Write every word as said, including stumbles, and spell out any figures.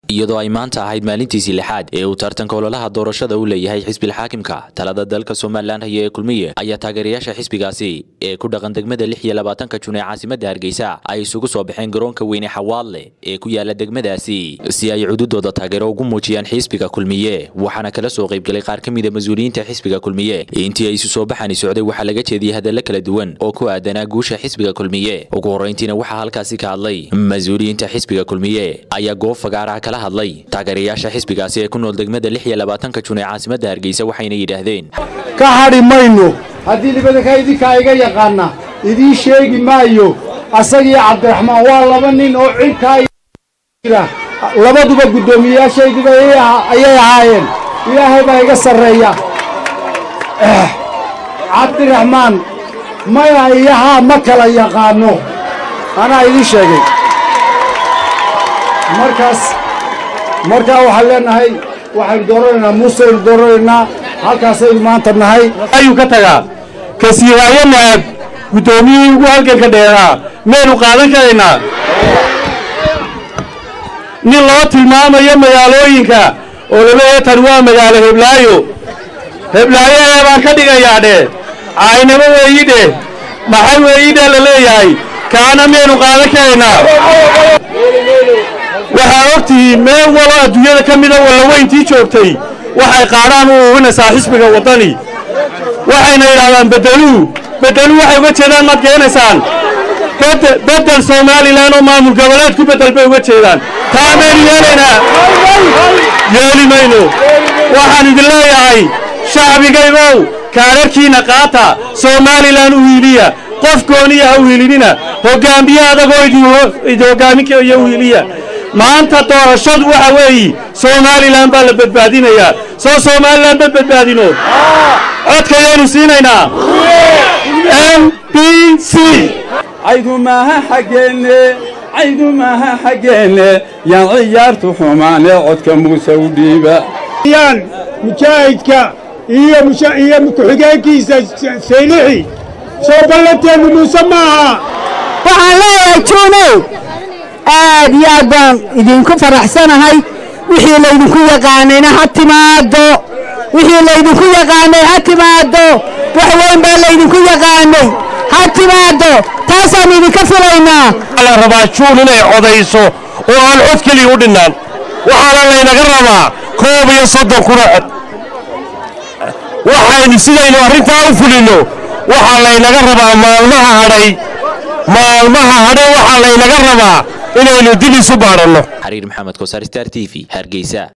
iyadoo ay maanta ahayd maalintiisii lixaad ee uu tartanka ololaha doorashada u leeyahay xisbiga xaakimka talada dalka Soomaaliland haya kulmiye ayaa taageerayaasha xisbigaasi ee ku dhaqan degmada lix iyo labaatanka Juun ee caasimadda Hargeysa ay isugu soo baxeen garoonka weyne Xawaadle ee ku yaala degmadaasi si ay cududooda taageero ugu muujiyaan xisbiga kulmiye waxaana kala soo qayb galay qaar kamid ah mas'uuliyiinta xisbiga kulmiye intii ay isu soo baxaan socday waxa laga jeediyay hadallo kala duwan oo ku aadanaa guusha xisbiga kulmiye ugu horeyntiina waxa halkaasi ka hadlay mas'uuliyiinta xisbiga kulmiye ayaa goob fagaaraha kala hadlay taageerayaasha xisbigaasi ee ku nool degmada lix iyo labaatanka Juun ee caasimadda Hargeysa waxayna yiraahdeen ka hadhi mayno haddii libadaka idinka iga yaqaana idin sheegi maayo asagii Cabdiraxmaan waa laba nin oo cilka jira labaduba gudoomiyaashaydiba ayay ahaayeen ilaahay baa iga sareeya Cabdiraxmaan maya iyaha ma kala yaqaano ana idin sheegay markaas marka waxa leenahay waxaan dooranaa Muuse dooranaa halkaas ay maanta nahay ayuu ka tagaa kasiirayna gudoomiye ugu halkan ka dheeraa meel u qaadan karayna nin loo tilmaamayo magaalooyinka oo laga tan waa magaalo Heblaayo Heblaayo baan ka dhigayaa dhe aynaba weeyide maxay weeyide la leeyahay kaana meel u qaadan karayna waxa ogtii meel wala adduunyada kamida wala weyntii joogtay waxay qaaraan u wanaasaa xisbiga wadani waxayna yiraahdaan bedelu bedelu waxay uga jeedaan mad keenaysan bedel Soomaaliland oo maamul goboleed ku bedel bay uga jeedaan taameen yeelena yeelimayno waxaan idin leeyahay shacbigaygow kaararkiina qaata Soomaaliland u wiiliya qof gooniya u wiilinina hogaamiye adagoo idin hogaaminka iyo wiiliya maanta doorashadu waxa weey Soomaaliland baa la badbaadinaya soo Soomaaliland badbaadino codkaynu siinayna M P C aydu maaha xageene aydu maaha xageene yaan ciyaartu xumaane codka Muuse u dhiiba yaan mujaahidka iyo mushaahiya ku-xigeenkiisa Seelixi soo ballanteen Muuse maaha waxaan leeyahay Juunow aad iyo aad baan idinku faraxsanahay wixii la idinku yaqaanayna ha timaado wixii la idinku yaqaanay ha timaado wax weyn baa la idinku yaqaanay ha timaado taasaan idinka filaynaa ala rabaa Juun inay codayso oo aan cod kaliya u dhinaan waxaana laynaga rabaa koob iyo soddon kuna cod waxaynu sidaynu arrintaa u fulino waxaa laynaga rabaa maalmaha hadhay maalmaha hadhay waxaa laynaga rabaa inaynu dib isu baaranno Xariir Maxamed Koosar Star T V Hargeysa.